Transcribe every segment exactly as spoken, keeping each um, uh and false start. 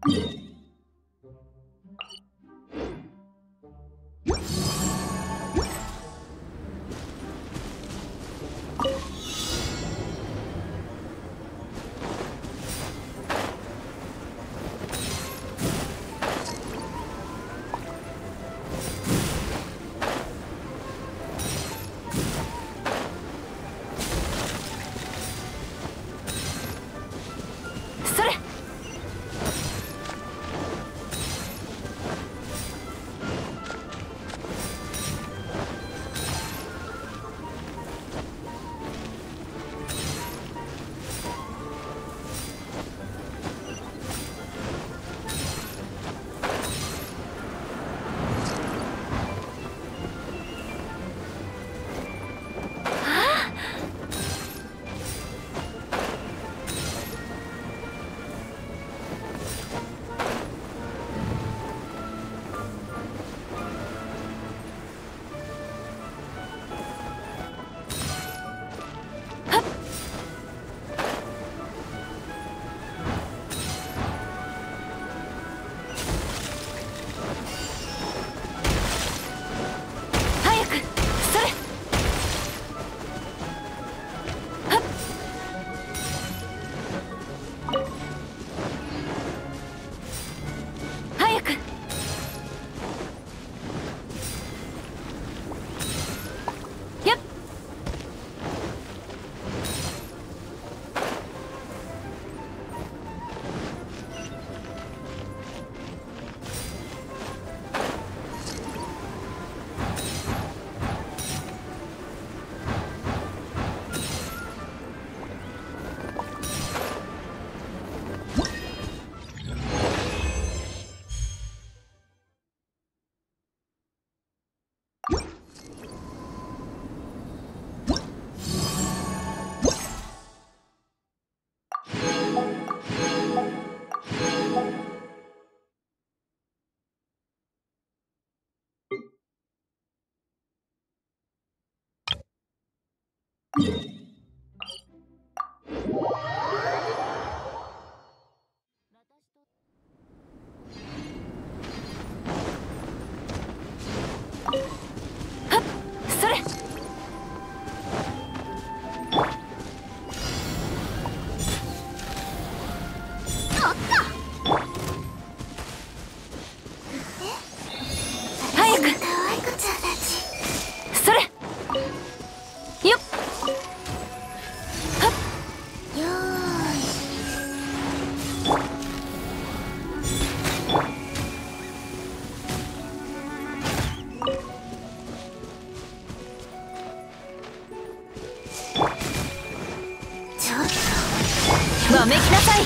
わめきなさい。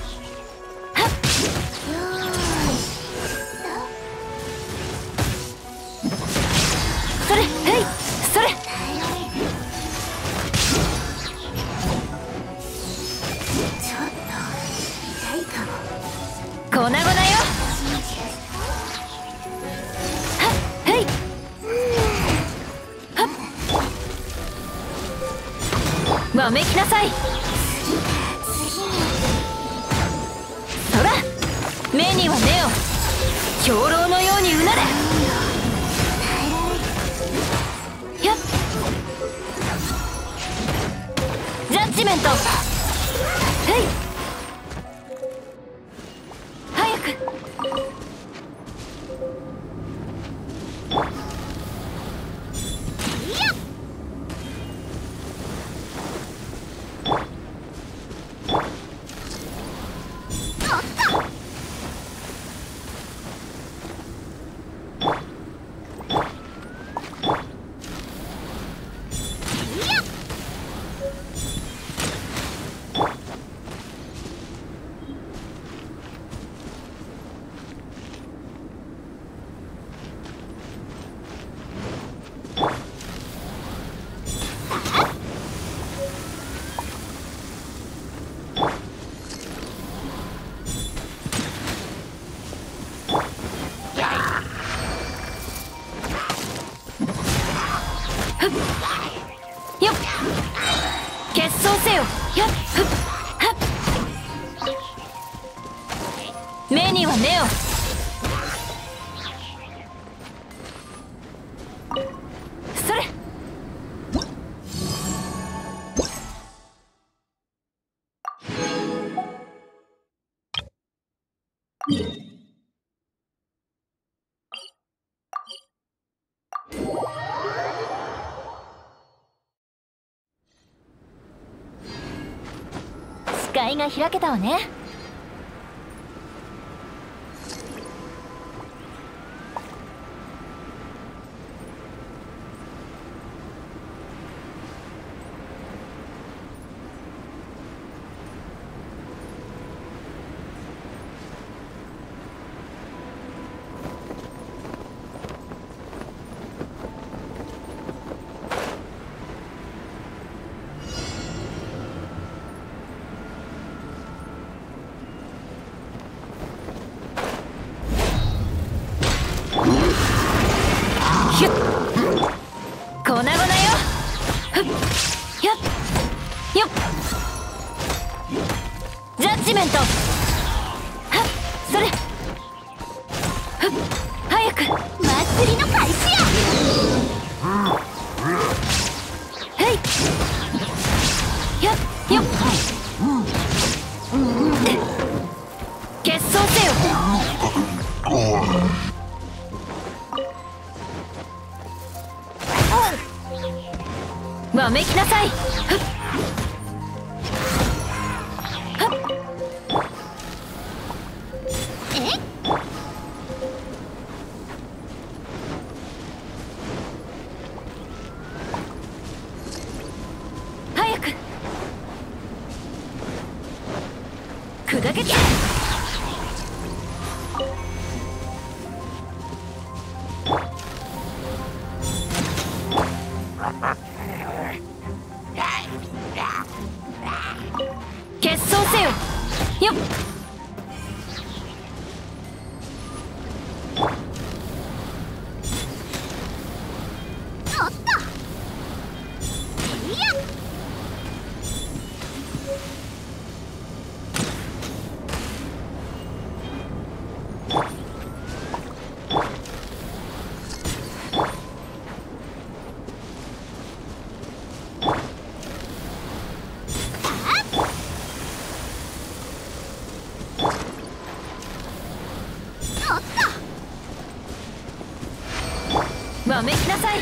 それ、へい、それ。 ちょっと痛いかも。 粉々よ。はっ、へい。はっ。わめきなさい。そら、目には目を。兵糧のようにうなれ。やっ、ジャッジメント。へい、早く。よっ、決闘せよ。やっ、ふっ、はっ。命目には目を。それ。視界が開けたわね。ヒュッ、粉々よ。ふっ、ひゃっ、よっ。ジャッジメント。はっ、それ。ふっ、早く。 祭りの開始や。 へい。ひゃっ、よっ。決闘せよ。わめきなさい。ふっ、はっ。 え？ 早く。砕けた。決闘せよ。よっ。 おっと。いや。 わめきなさい。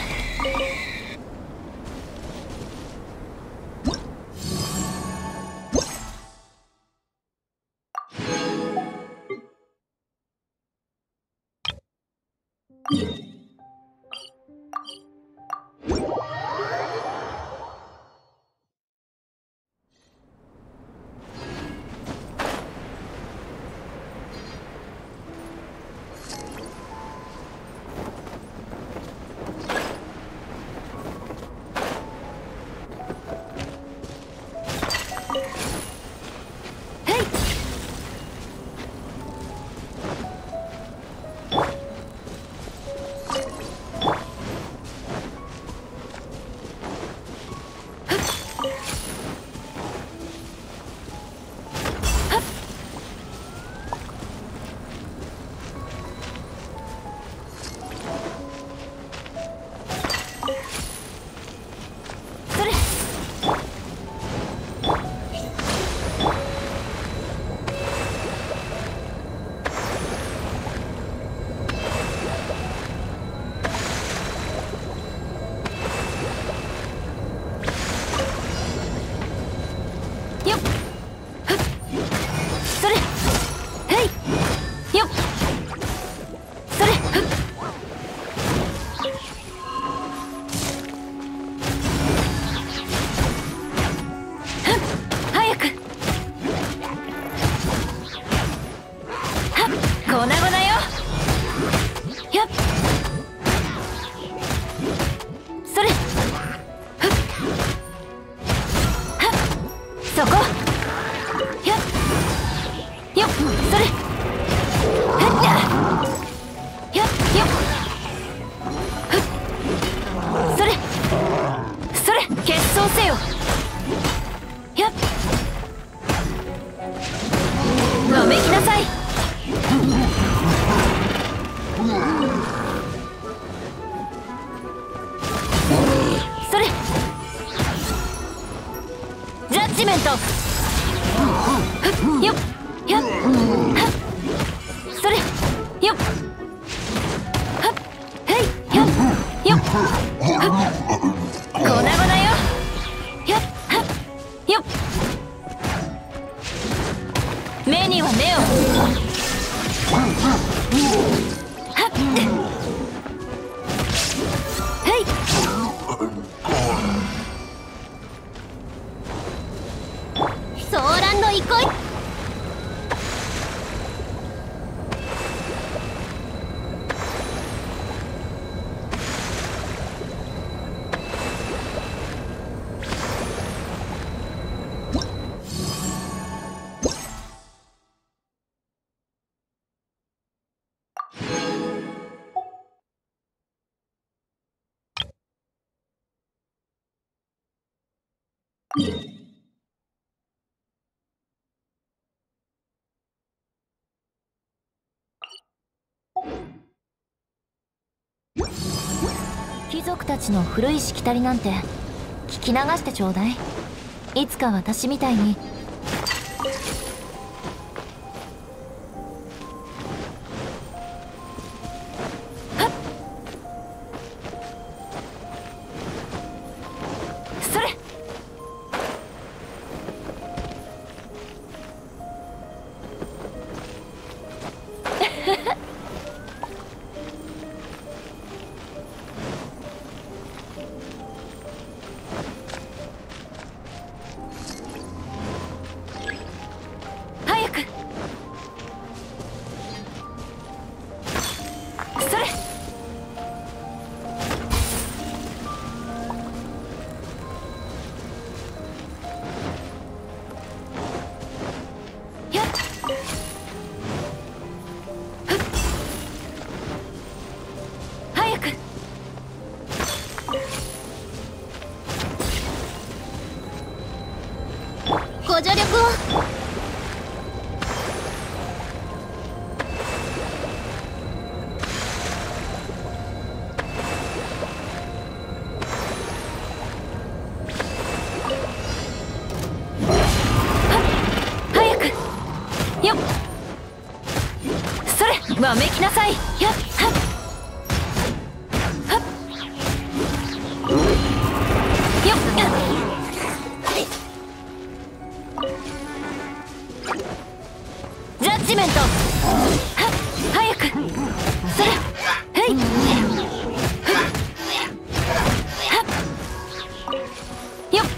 わめきなさい。 ッジメント。ふっよっやっはっそれよっはっへいやっよっはっ粉々よやっはっよっ目には目をはっへいソーランド憩い。貴族たちの古いしきたりなんて聞き流してちょうだい。いつか私みたいにはっそれ早くそれやっふっ早くご助力を。早くよっそれわめきなさいやっはっはっよっジャッジメントはっ早くそれへいはっよっ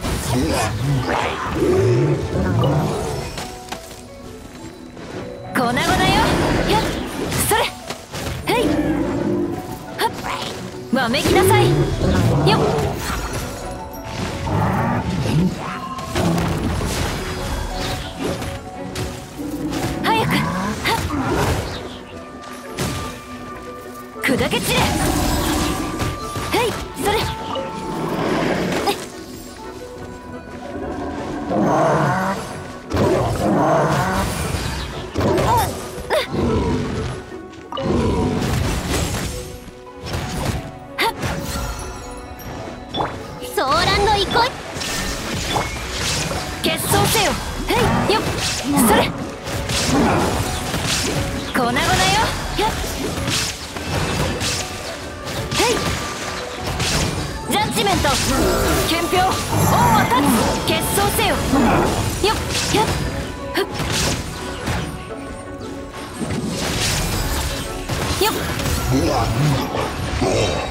粉々よやっそれへいはっわめきなさいよっ早くはっ砕け散れへいそれソーランド憩い結晶せよへいよっそれ粉々よやっへいジャッジメント憲兵王は立つ結晶せよよっやっふっよっ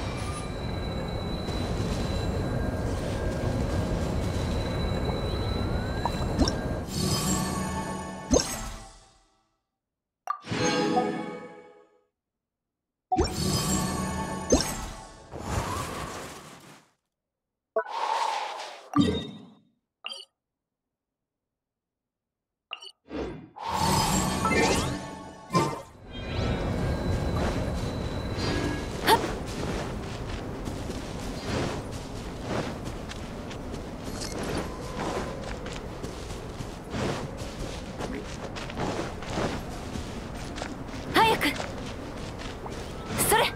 早くそれ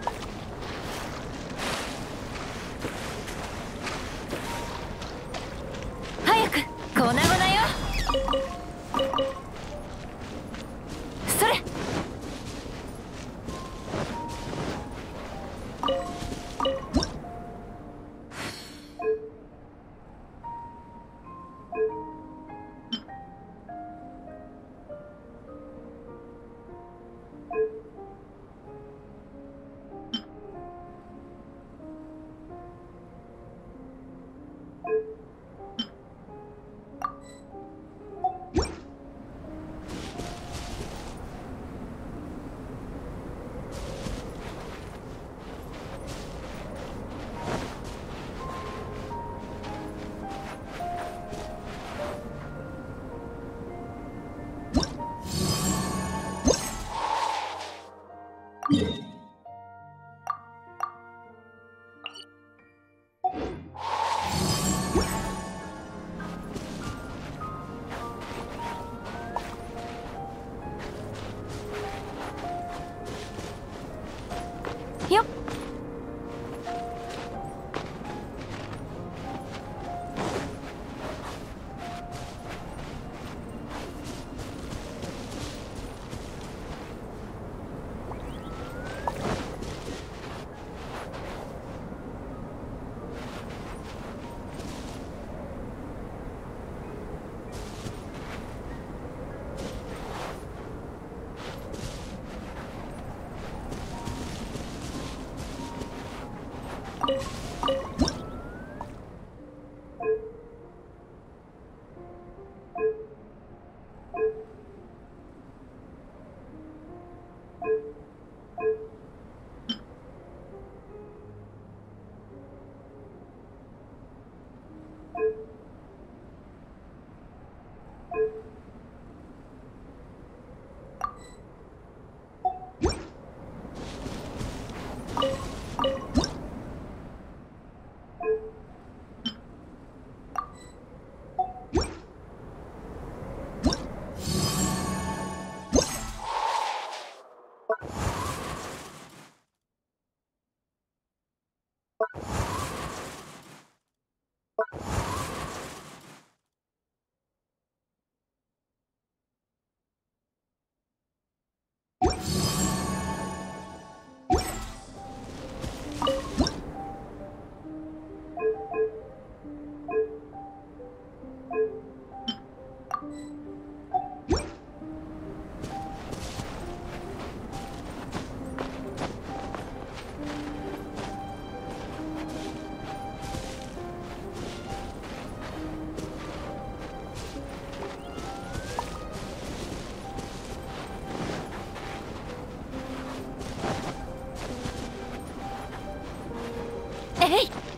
へい